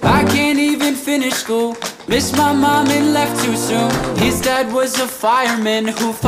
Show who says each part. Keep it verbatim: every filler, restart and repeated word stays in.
Speaker 1: I can't even finish school. Missed my mom and left too soon. His dad was a fireman who